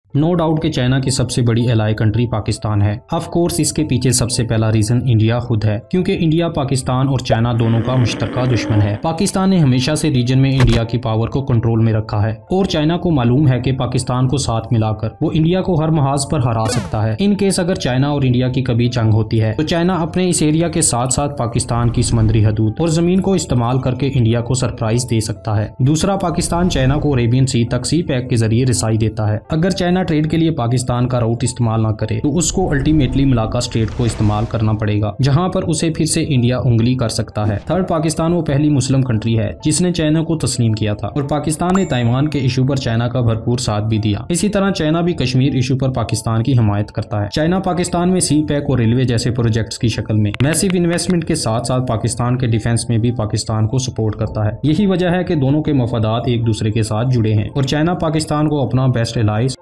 No doubt कि China की सबसे बड़ी एलाई कंट्री पाकिस्तान है। ऑफ कोर्स इसके पीछे सबसे पहला रीजन इंडिया खुद है, क्योंकि इंडिया पाकिस्तान और चाइना दोनों का मुश्तरका दुश्मन है। पाकिस्तान ने हमेशा से रीजन में इंडिया की पावर को कंट्रोल में रखा है और चाइना को मालूम है कि पाकिस्तान को साथ मिलाकर वो इंडिया को हर महाज पर हरा सकता है। इन केस अगर चाइना और इंडिया की कभी जंग होती है तो चाइना अपने इस एरिया के साथ साथ पाकिस्तान की समुद्री हदूद और जमीन को इस्तेमाल करके इंडिया को सरप्राइज दे सकता है। दूसरा, पाकिस्तान चाइना को अरेबियन सी तक सी पैक के जरिए रिसाई देता है। अगर चाइना ट्रेड के लिए पाकिस्तान का रूट इस्तेमाल ना करे तो उसको अल्टीमेटली मलाका स्ट्रेट को इस्तेमाल करना पड़ेगा, जहां पर उसे फिर से इंडिया उंगली कर सकता है। थर्ड, पाकिस्तान वो पहली मुस्लिम कंट्री है जिसने चाइना को तस्लीम किया था और पाकिस्तान ने ताइवान के इशू पर चाइना का भरपूर साथ भी दिया। इसी तरह चाइना भी कश्मीर इशू पर पाकिस्तान की हिमायत करता है। चाइना पाकिस्तान में सी पैक और रेलवे जैसे प्रोजेक्ट्स की शक्ल में मैसिव इन्वेस्टमेंट के साथ साथ पाकिस्तान के डिफेंस में भी पाकिस्तान को सपोर्ट करता है। यही वजह है कि दोनों के मफादात एक दूसरे के साथ जुड़े हैं और चाइना पाकिस्तान को अपना बेस्ट एलाइज